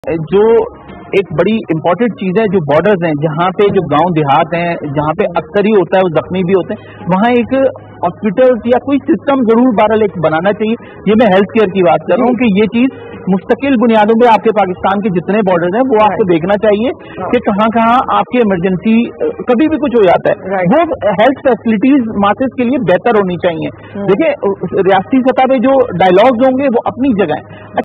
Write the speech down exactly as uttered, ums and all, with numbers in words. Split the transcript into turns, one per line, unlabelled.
जो एक बड़ी इंपॉर्टेंट चीज है, जो बॉर्डर्स हैं, जहाँ पे जो गांव देहात हैं, जहाँ पे अक्सर ही होता है वो जख्मी भी होते हैं, वहाँ एक हॉस्पिटल्स या कोई सिस्टम जरूर बहरहाल एक बनाना चाहिए। ये मैं हेल्थ केयर की बात कर रहा हूँ कि ये चीज मुस्तकिल बुनियादों पे आपके पाकिस्तान के जितने बॉर्डर्स हैं वो आपको देखना चाहिए कि कहाँ कहाँ आपकी इमरजेंसी कभी भी कुछ हो जाता है, वो हेल्थ फैसिलिटीज मासेस के लिए बेहतर होनी चाहिए। देखिए, रियासती सतह पे जो डायलॉग्स होंगे वो अपनी जगह है।